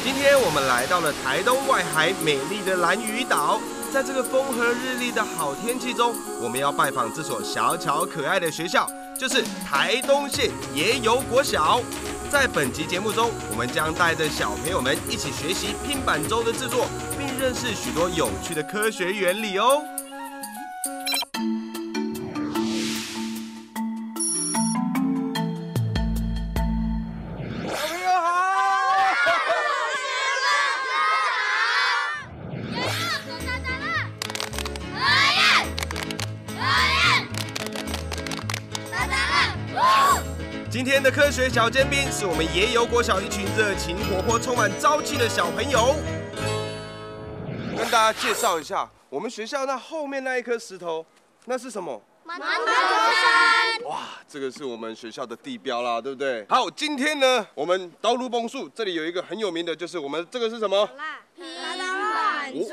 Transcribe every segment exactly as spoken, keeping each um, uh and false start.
今天我们来到了台东外海美丽的兰屿岛，在这个风和日丽的好天气中，我们要拜访这所小巧可爱的学校，就是台东县野游国小。在本集节目中，我们将带着小朋友们一起学习拼板舟的制作，并认识许多有趣的科学原理哦。今天的科学小尖兵是我们野游国小一群热情活泼、充满朝气的小朋友。跟大家介绍一下，我们学校那后面那一颗石头，那是什么？馒头山。哇，这个是我们学校的地标啦，对不对？好，今天呢，我们刀路崩树这里有一个很有名的，就是我们这个是什么？ 拼板舟。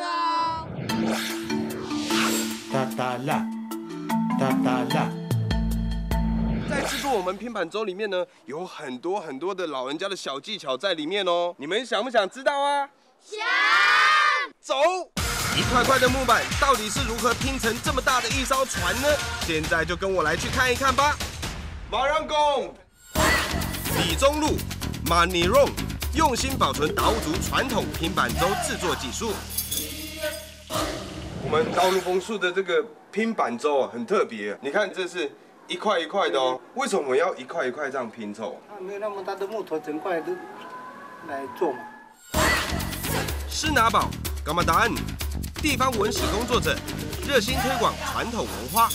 哒哒啦，哒哒啦。 在制作我们拼板舟里面呢，有很多很多的老人家的小技巧在里面哦。你们想不想知道啊？ 想。 走，一块块的木板到底是如何拼成这么大的一艘船呢？现在就跟我来去看一看吧。马让公、李宗禄、马尼荣用心保存达悟族传统拼板舟制作技术。我们刀路崩树的这个拼板舟啊，很特别。你看，这是一块一块的哦。为什么我们要一块一块这样拼凑？ 它没有那么大的木头，整块都来做嘛。 施拿宝、伽马达恩，地方文史工作者，热心推广传统文化。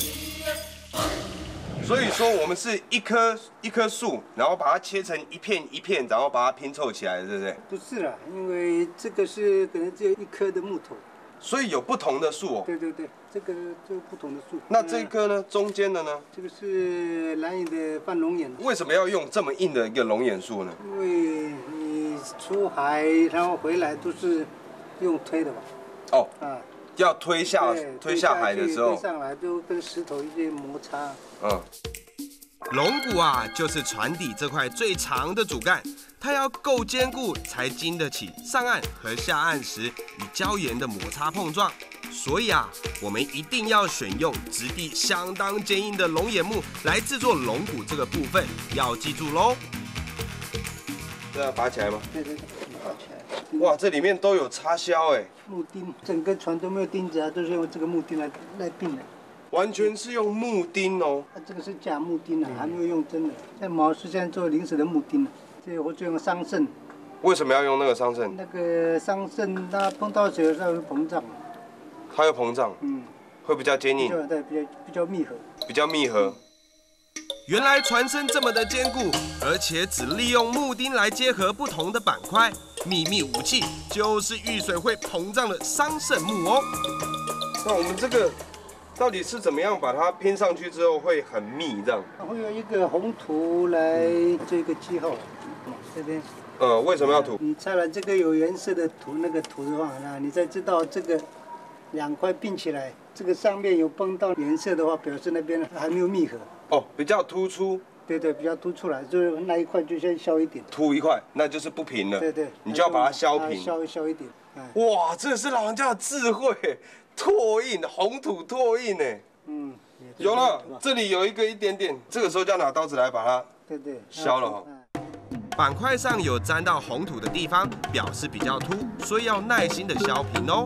所以说，我们是一棵一棵树，然后把它切成一片一片，然后把它拼凑起来，对不对？ 不是啦，因为这个是可能只有一棵的木头。 所以有不同的树哦。 对对对，这个就不同的树。 那这一棵呢？中间的呢？ 这个是兰屿的半龙眼。 为什么要用这么硬的一个龙眼树呢？ 因为你出海然后回来都是用推的吧？ 哦。 啊。 要推下推下海的时候， 推上来就跟石头一些摩擦。 嗯。龙骨啊，就是船底这块最长的主干，它要够坚固才经得起上岸和下岸时与礁岩的摩擦碰撞。所以啊，我们一定要选用质地相当坚硬的龙眼木来制作龙骨这个部分，要记住喽。这要拔起来吗？ 对对对，拔起来。 哇，这里面都有插销哎。 木钉，整个船都没有钉子啊，都是用这个木钉来来钉的。 完全是用木钉哦。 它这个是假木钉啊，还没有用真的。这毛是现在做临时的木钉了，这我就用桑葚。 为什么要用那个桑葚？ 那个桑葚它碰到水的时候会膨胀。 它会膨胀， 嗯， 会比较坚硬， 对，比较比较密合， 比较密合。原来船身这么的坚固，而且只利用木钉来结合不同的板块，秘密武器就是遇水会膨胀的桑葚木哦。那我们这个到底是怎么样把它拼上去之后会很密这样？ 会有一个红土来做一个记号，这边。 呃，为什么要涂？ 你擦了这个有颜色的土，那个土的话，那你才知道这个两块并起来，这个上面有碰到颜色的话，表示那边还没有密合。 哦，比较突出。 对对，比较凸出来，就是那一块就先削一点。 凸一块，那就是不平了。 对对， 你就要把它削平。 削削一点。 哇，这是老人家的智慧，拓印红土拓印呢。嗯，有了，这里有一个一点点，这个时候就要拿刀子来把它对对削了哈。板块上有沾到红土的地方，表示比较凸，所以要耐心的削平哦。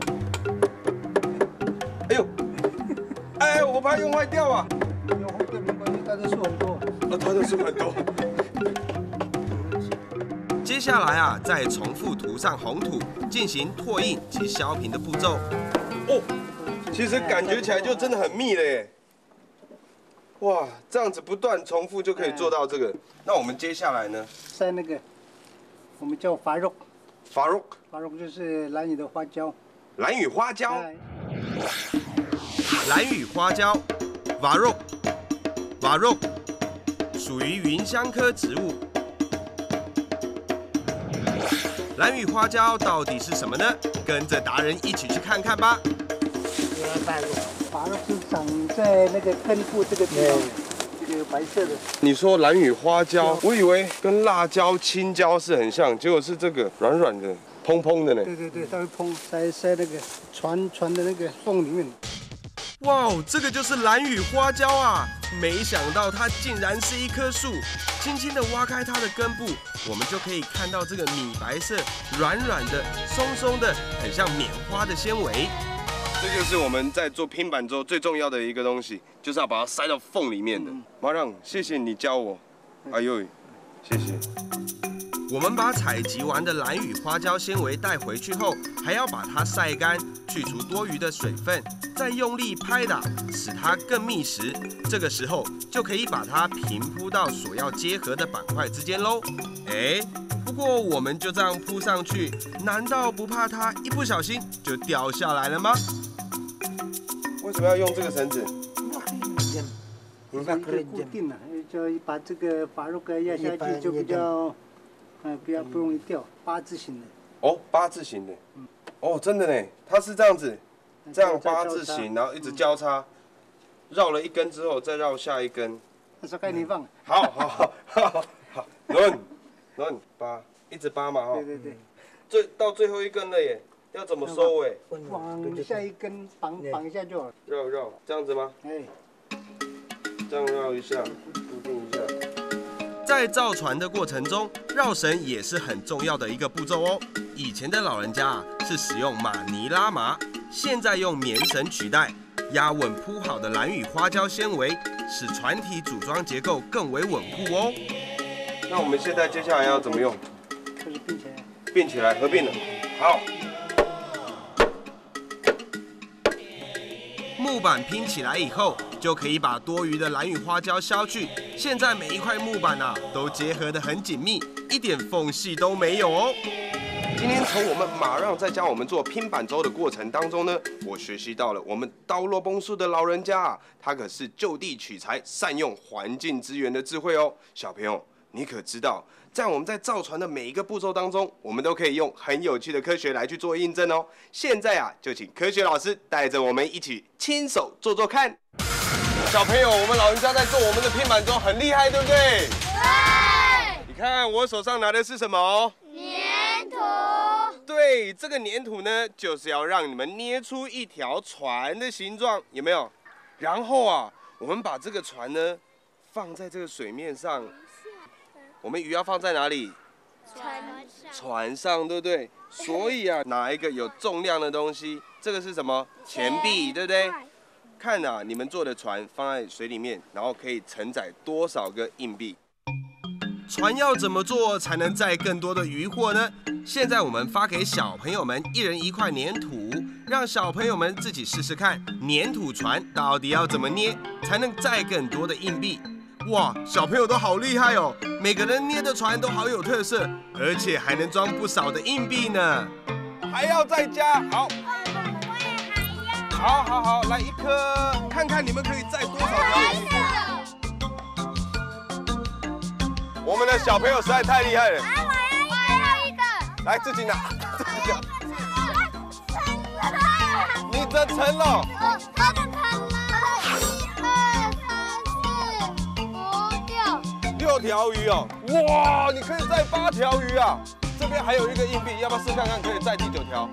哎呦，哎，我怕用坏掉啊。 用坏掉没关系，它的树很多。 啊，它的树很多。接下来啊，再重复涂上红土，进行拓印及削平的步骤。哦，其实感觉起来就真的很密了耶。哇，这样子不断重复就可以做到这个。那我们接下来呢？ 塞那个，我们叫伐肉。 伐肉。 伐肉就是兰屿的花椒。 兰屿花椒。兰屿花椒，伐肉，伐肉，属于芸香科植物。兰屿花椒到底是什么呢？跟着达人一起去看看吧。 伐肉是长在那个根部这个地方，这个白色的。 你说兰屿花椒，我以为跟辣椒、青椒是很像，结果是这个软软的。 砰砰的呢。 对对对，它会砰，塞塞那个船船的那个缝里面。 哇，这个就是蓝屿花椒啊！没想到它竟然是一棵树。轻轻地挖开它的根部，我们就可以看到这个米白色、软软的、松松的，很像棉花的纤维。这就是我们在做拼板粥最重要的一个东西，就是要把它塞到缝里面的。马让，谢谢你教我。哎呦，谢谢。我们把采集完的蓝屿花椒纤维带回去后，还要把它晒干，去除多余的水分，再用力拍打，使它更密实。这个时候就可以把它平铺到所要结合的板块之间喽。哎，不过我们就这样铺上去，难道不怕它一不小心就掉下来了吗？为什么要用这个绳子？ 一个固定了，就把这个把肉给压下去，就比较。嗯，比较不容易掉，八字形的。 哦，八字形的。嗯。哦，真的呢，它是这样子，这样八字形，然后一直交叉，绕了一根之后再绕下一根。 那是该你放。 好好好好好，轮轮扒，一直扒嘛哈。 对对对。 最到最后一根了耶，要怎么收尾？ 往下一根绑绑一下就好了。 绕绕，这样子吗？哎。这样绕一下，固定一下。在造船的过程中，绕绳也是很重要的一个步骤哦。以前的老人家啊是使用马尼拉麻，现在用棉绳取代，压稳铺好的蓝屿花椒纤维，使船体组装结构更为稳固哦。那我们现在接下来要怎么用？ 就是并起来。 并起来，合并了。好。木板拼起来以后，就可以把多余的蓝屿花椒削去。现在每一块木板啊，都结合得很紧密，一点缝隙都没有哦。今天从我们马让在教我们做拼板粥的过程当中呢，我学习到了我们刀落崩树的老人家啊，他可是就地取材，善用环境资源的智慧哦。小朋友，你可知道，在我们在造船的每一个步骤当中，我们都可以用很有趣的科学来去做印证哦。现在啊，就请科学老师带着我们一起亲手做做看。小朋友，我们老人家在做我们的拼板粥很厉害，对不对？ 对。 你看我手上拿的是什么？ 粘土。 对，这个粘土呢，就是要让你们捏出一条船的形状，有没有？然后啊，我们把这个船呢放在这个水面上。我们鱼要放在哪里？ 船上。 船上，对不对？所以啊，拿一个有重量的东西，这个是什么？钱币，对不对？看啊，你们做的船放在水里面，然后可以承载多少个硬币？船要怎么做才能载更多的渔获呢？现在我们发给小朋友们一人一块粘土，让小朋友们自己试试看，粘土船到底要怎么捏才能载更多的硬币？哇，小朋友都好厉害哦！每个人捏的船都好有特色，而且还能装不少的硬币呢。还要再加，好，好好好，来一颗，看看你们可以载多少条。我们的小朋友实在太厉害了。 来，我要一个。 来，自己拿，自己拿。你的成了。 我的成了。 六条鱼哦，哇！你可以载八条鱼啊！这边还有一个硬币，要不要试看看可以载第九条？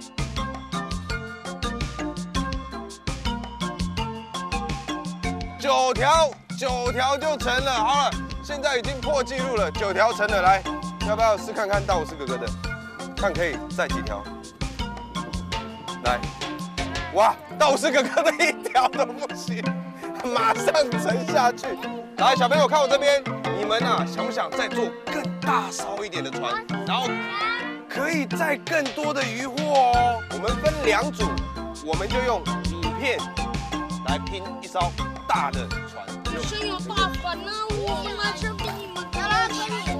九条，九条就成了。好了，现在已经破纪录了，九条成了。来，要不要试看看大武士哥哥的？看可以载几条？来，哇！大武士哥哥的一条都不行，马上沉下去。来，小朋友看我这边。你们啊，想不想再做更大艘一点的船，然后可以载更多的渔获哦？我们分两组，我们就用米片来拼一艘大的船。 我先有大船呢，我马上比你们高了。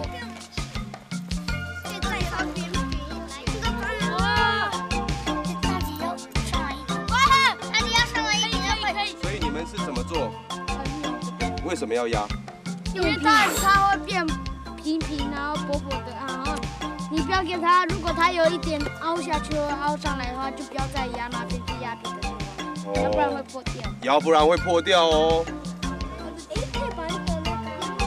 现在它扁扁，这个船哇，大底要上一点，哇，大底要上来一点，可以。 所以你们是怎么做？为什么要压？ 因为它它会变平平，然后薄薄的，然后你不要给它，如果它有一点凹下去或凹上来的话，就不要再压那边，去压别的地方，要不然会破掉。 要不然会破掉哦。 哎，可以把你的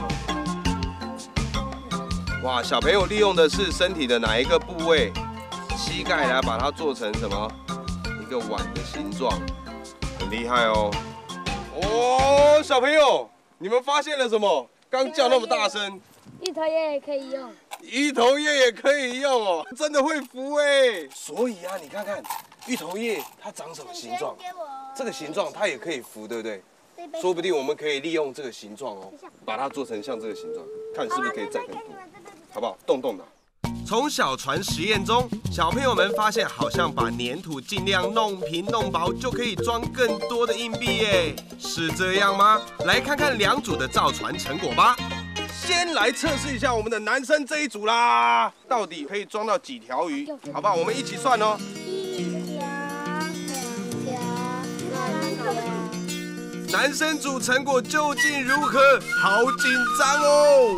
那个。 哇，小朋友利用的是身体的哪一个部位？ 膝盖来把它做成什么一个碗的形状，很厉害哦。哦，小朋友，你们发现了什么？刚叫那么大声。 芋头叶也可以用。 芋头叶也可以用哦，真的会浮哎。所以啊，你看看芋头叶它长什么形状？这个形状它也可以浮，对不对？说不定我们可以利用这个形状哦，把它做成像这个形状，看是不是可以载更多，好不好？动动脑。从小船实验中，小朋友们发现，好像把粘土尽量弄平弄薄，就可以装更多的硬币耶，是这样吗？来看看两组的造船成果吧。先来测试一下我们的男生这一组啦，到底可以装到几条鱼？好不好？我们一起算哦。 一条、两条、三条。 男生组成果究竟如何？好紧张哦！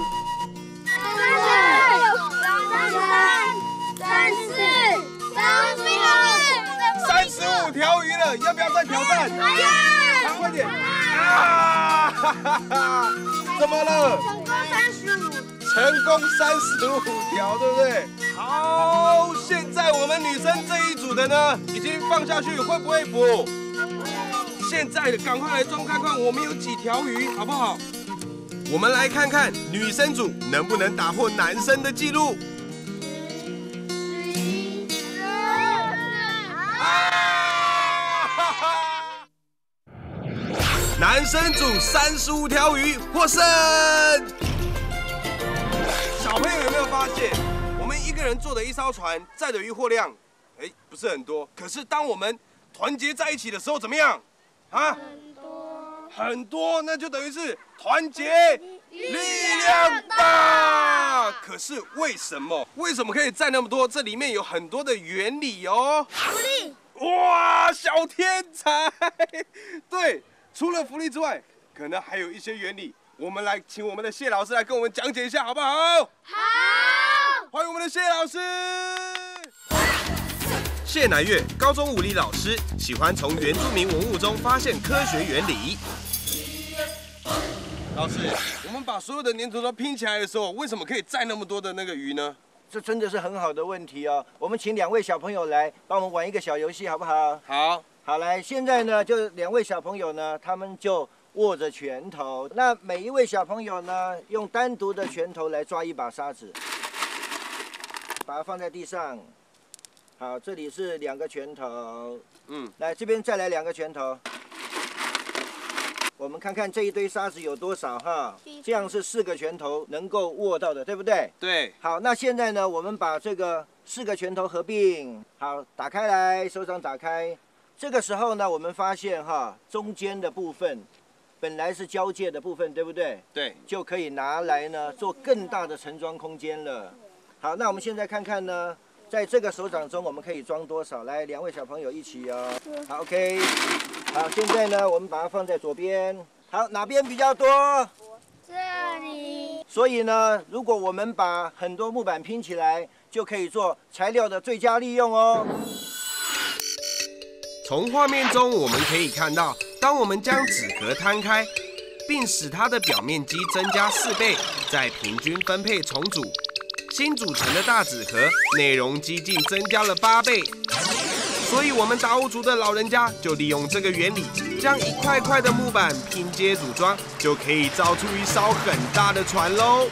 三四三四三十五条鱼了，要不要再挑战？ 哎呀！ 快点！啊！哈哈哈！怎么了？ 成功三十五。 成功三十五条，对不对？好，现在我们女生这一组的呢，已经放下去，会不会浮？现在赶快来装看看，我们有几条鱼，好不好？我们来看看女生组能不能打破男生的记录。男生组三十五条鱼获胜。小朋友有没有发现，我们一个人坐的一艘船载的渔获量，哎，不是很多。可是当我们团结在一起的时候，怎么样？啊？很多。很多，那就等于是团结力量大。可是为什么？为什么可以载那么多？这里面有很多的原理哦。 福利。 哇，小天才！对。除了浮力之外，可能还有一些原理。我们来请我们的谢老师来跟我们讲解一下，好不好？ 好。 欢迎我们的谢老师。谢乃月，高中物理老师，喜欢从原住民文物中发现科学原理。老师，我们把所有的粘土都拼起来的时候，为什么可以载那么多的那个鱼呢？ 这真的是很好的问题哦。我们请两位小朋友来帮我们玩一个小游戏，好不好？ 好。 好，来，现在呢，就两位小朋友呢，他们就握着拳头。那每一位小朋友呢，用单独的拳头来抓一把沙子，把它放在地上。好，这里是两个拳头。嗯，来这边再来两个拳头。我们看看这一堆沙子有多少哈？这样是四个拳头能够握到的，对不对？ 对。 好，那现在呢，我们把这个四个拳头合并，好，打开来，手掌打开。这个时候呢，我们发现哈，中间的部分本来是交界的部分，对不对？对，就可以拿来呢做更大的盛装空间了。好，那我们现在看看呢，在这个手掌中我们可以装多少？来，两位小朋友一起哦。好 ，OK。好，现在呢，我们把它放在左边。好，哪边比较多？ 这里。 所以呢，如果我们把很多木板拼起来，就可以做材料的最佳利用哦。 从画面中我们可以看到，当我们将纸壳摊开，并使它的表面积增加四倍，再平均分配重组，新组成的大纸盒内容几近增加了八倍。所以，我们达悟族的老人家就利用这个原理，将一块块的木板拼接组装，就可以造出一艘很大的船喽。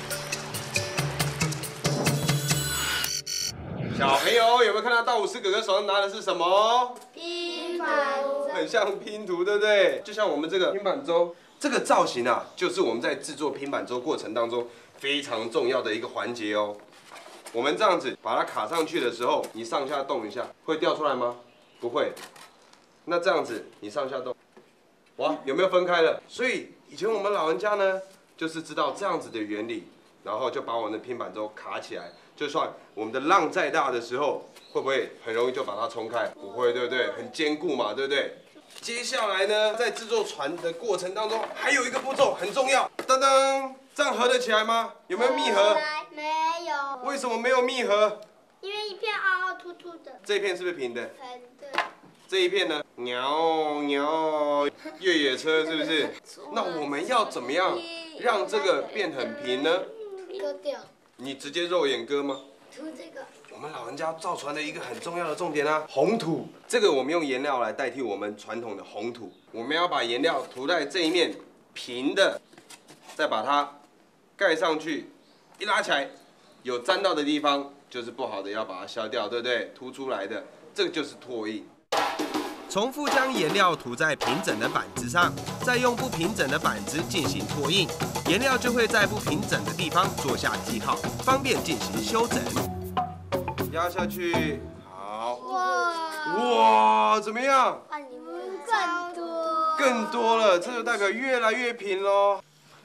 小朋友有没有看到道武士哥哥手上拿的是什么？ 拼板舟， 很像拼图，对不对？就像我们这个拼板舟，这个造型啊，就是我们在制作拼板舟过程当中非常重要的一个环节哦。我们这样子把它卡上去的时候，你上下动一下，会掉出来吗？不会。那这样子你上下动，哇，有没有分开了？所以以前我们老人家呢，就是知道这样子的原理，然后就把我们的拼板舟卡起来。就算我们的浪再大的时候，会不会很容易就把它冲开？不会，对不对？很坚固嘛，对不对？接下来呢，在制作船的过程当中，还有一个步骤很重要。噔噔，这样合得起来吗？有没有密合？ 没有。 为什么没有密合？ 因为一片凹凹凸凸的。 这一片是不是平的？ 平的。 这一片呢？鸟鸟越野车是不是？那我们要怎么样让这个变很平呢？ 割掉。 你直接肉眼割吗？ 涂这个。 我们老人家造船的一个很重要的重点啊，红土。这个我们用颜料来代替我们传统的红土。我们要把颜料涂在这一面平的，再把它盖上去，一拉起来，有沾到的地方就是不好的，要把它消掉，对不对？凸出来的，这个就是拓印。重复将颜料涂在平整的板子上，再用不平整的板子进行拓印，颜料就会在不平整的地方做下记号，方便进行修整。压下去，好。哇！哇，怎么样？ 更多。 更多了，这就代表越来越平喽。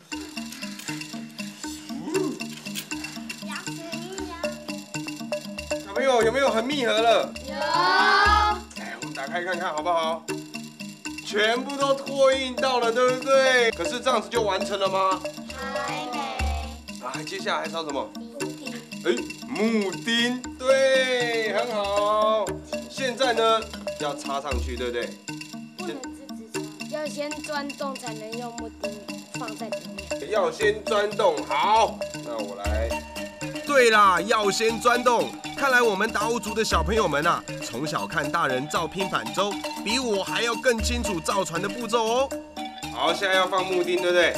小朋友有没有很密合了？ 有。 来，我们打开看看好不好？全部都拓印到了，对不对？可是这样子就完成了吗？ 还没。 啊，接下来还少什么？哎，木钉，对，很好。现在呢，要插上去，对不对？ 不能直直插，要先钻洞才能用木钉放在里面。 要先钻洞，好，那我来。对啦，要先钻洞。看来我们达悟族的小朋友们啊，从小看大人造拼板舟，比我还要更清楚造船的步骤哦。好，现在要放木钉，对不对？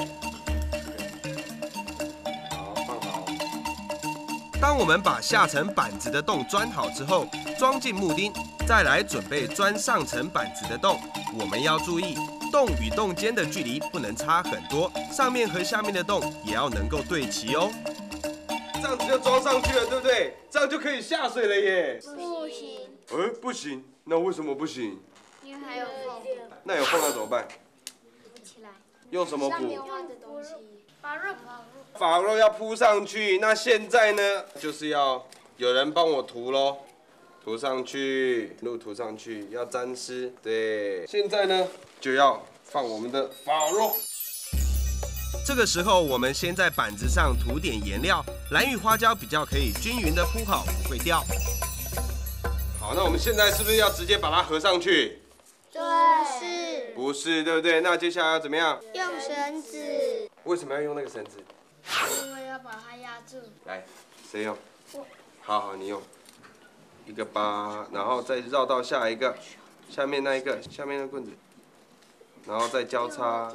好，放好。当我们把下层板子的洞钻好之后，装进木钉，再来准备钻上层板子的洞。我们要注意，洞与洞间的距离不能差很多，上面和下面的洞也要能够对齐哦。这样子就装上去了，对不对？这样就可以下水了耶。 不行。 哎，不行，那为什么不行？ 因为还有缝。 那有缝要怎么办？ 补起来。 用什么补？ 画的东西。 把肉。 法肉要铺上去。那现在呢，就是要有人帮我涂咯，涂上去，路涂上去，要沾湿。对，现在呢就要放我们的法肉。这个时候，我们先在板子上涂点颜料，蓝雨花椒比较可以均匀的铺好，不会掉。好，那我们现在是不是要直接把它合上去？ 对。是。 不是，对不对？那接下来要怎么样？ 用绳子。 为什么要用那个绳子？ 因为要把它压住。 来，谁用？好好，你用。一个八，然后再绕到下一个，下面那一个，下面那棍子，然后再交叉。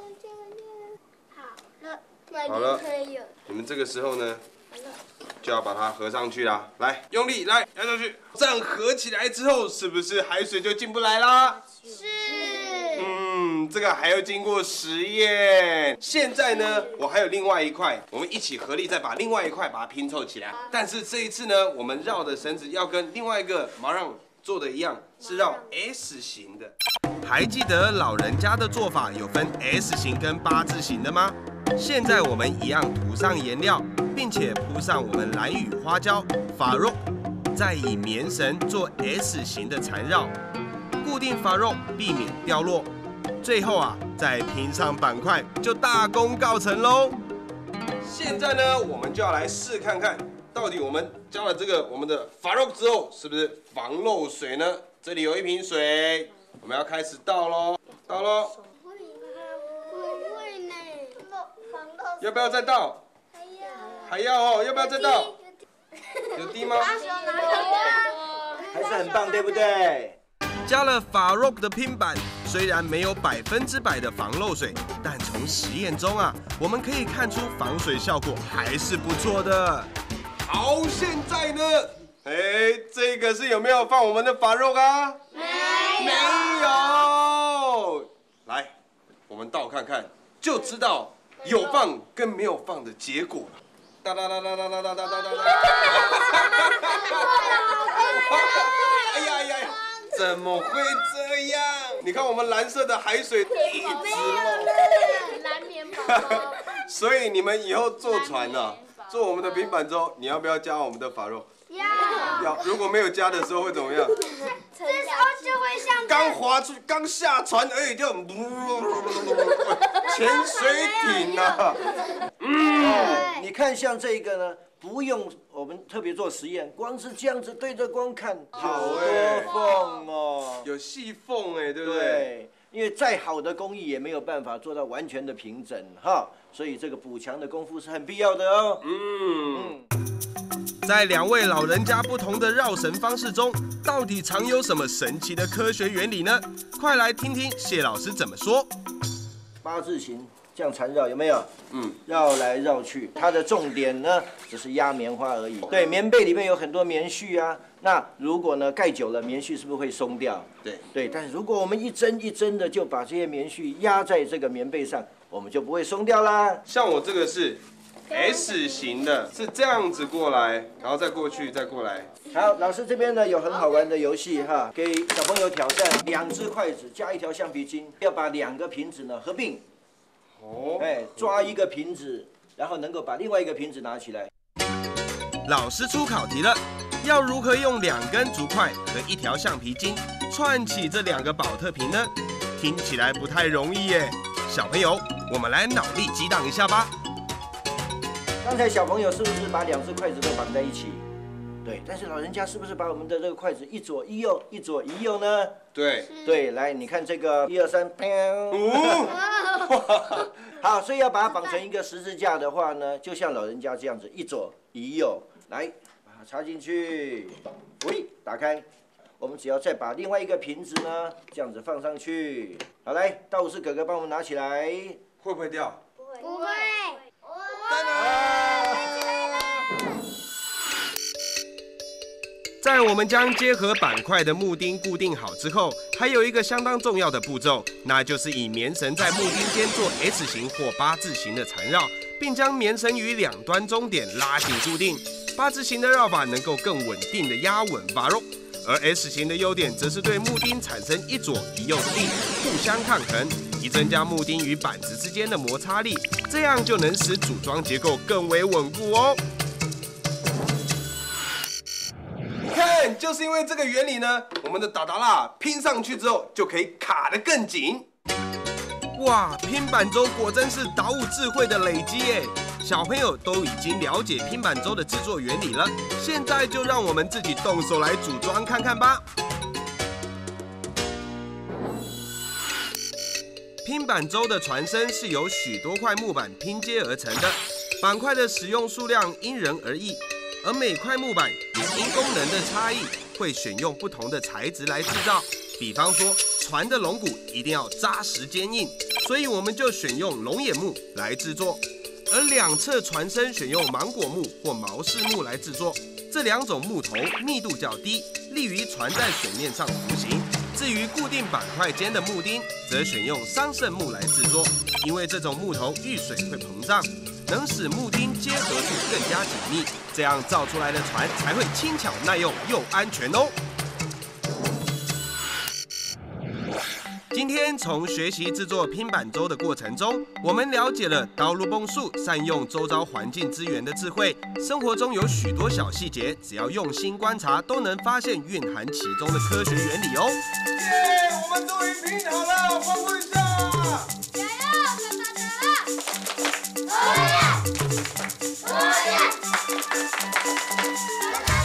好了，你们这个时候呢，就要把它合上去啦。来，用力来压上去，这样合起来之后，是不是海水就进不来啦？ 是。 嗯，这个还要经过实验。现在呢，我还有另外一块，我们一起合力再把另外一块把它拼凑起来。但是这一次呢，我们绕的绳子要跟另外一个毛让做的一样，是绕 S 型的。还记得老人家的做法有分 S 型跟八字形的吗？现在我们一样涂上颜料，并且铺上我们蓝雨花椒、法肉，再以棉绳做 S 型的缠绕，固定法肉，避免掉落。最后啊，再拼上板块，就大功告成喽。现在呢，我们就要来试看看，到底我们加了这个我们的法肉之后，是不是防漏水呢？这里有一瓶水，我们要开始倒喽，倒喽。要不要再倒？还要哦，要不要再倒？有滴吗？ 还是很棒，对不对？ 加了法肉的拼板，虽然没有百分之百的防漏水，但从实验中啊，我们可以看出防水效果还是不错的。好，现在呢，哎，这个是有没有放我们的法肉啊？ 没有。 没有。来，我们倒看看，就知道。有放跟没有放的结果了。哒哒哒哒哒哒哒哒哒哒。哎呀哎呀！怎么会这样？你看我们蓝色的海水一直漏。 蓝棉宝宝。 所以你们以后坐船啊，坐我们的平板舟，你要不要加我们的法肉？ 要。 要。如果没有加的时候会怎么样？ 这时候就会像刚滑出，刚下船而已就潜水艇啊！ 嗯，你看像这个呢，不用我们特别做实验，光是这样子对着光看，好多缝哦， 有细缝哎，对不对？ 对，因为再好的工艺也没有办法做到完全的平整哈，所以这个补强的功夫是很必要的哦。嗯。嗯在两位老人家不同的绕绳方式中，到底藏有什么神奇的科学原理呢？快来听听谢老师怎么说。 八字形这样缠绕有没有？ 嗯， 绕来绕去，它的重点呢只是压棉花而已。对，棉被里面有很多棉絮啊，那如果呢盖久了，棉絮是不是会松掉？ 对对，但是如果我们一针一针的就把这些棉絮压在这个棉被上，我们就不会松掉啦。 像我这个是 S 型的，是这样子过来，然后再过去，再过来。 好，老师这边呢有很好玩的游戏哈，给小朋友挑战，两只筷子加一条橡皮筋，要把两个瓶子呢合并。 哦， 哎，抓一个瓶子，然后能够把另外一个瓶子拿起来。 老师出考题了，要如何用两根竹筷和一条橡皮筋串起这两个宝特瓶呢？听起来不太容易耶。小朋友，我们来脑力激荡一下吧。 刚才小朋友是不是把两只筷子都绑在一起？对，但是老人家是不是把我们的这个筷子一左一右，一左一右呢？ 对， 对，来，你看这个一二三，好，所以要把它绑成一个十字架的话呢，就像老人家这样子，一左一右，来把它插进去，喂，打开。我们只要再把另外一个瓶子呢，这样子放上去。好，来，道士哥哥帮我们拿起来， 会不会掉？ 不会。 在我们将结合板块的木钉固定好之后，还有一个相当重要的步骤，那就是以棉绳在木钉间做 S 型或八字形的缠绕，并将棉绳与两端中点拉紧固定。八字形的绕法能够更稳定的压稳把肉，而 S 型的优点则是对木钉产生一左一右的力，互相抗衡，以增加木钉与板子之间的摩擦力，这样就能使组装结构更为稳固哦。看，就是因为这个原理呢，我们的达达拉拼上去之后就可以卡得更紧。哇，拼板舟果真是岛屿智慧的累积耶！小朋友都已经了解拼板舟的制作原理了，现在就让我们自己动手来组装看看吧。拼板舟的船身是由许多块木板拼接而成的，板块的使用数量因人而异。而每块木板也因功能的差异，会选用不同的材质来制造。比方说，船的龙骨一定要扎实坚硬，所以我们就选用龙眼木来制作；而两侧船身选用芒果木或毛氏木来制作。这两种木头密度较低，利于船在水面上浮行。至于固定板块间的木钉，则选用桑葚木来制作，因为这种木头遇水会膨胀，能使木钉结合处更加紧密，这样造出来的船才会轻巧耐用又安全哦。今天从学习制作拼板舟的过程中，我们了解了刀路崩树善用周遭环境资源的智慧。生活中有许多小细节，只要用心观察，都能发现蕴含其中的科学原理哦。耶，我们终于拼好了，欢呼一下！ 加油，可达达了！哦耶！哦耶！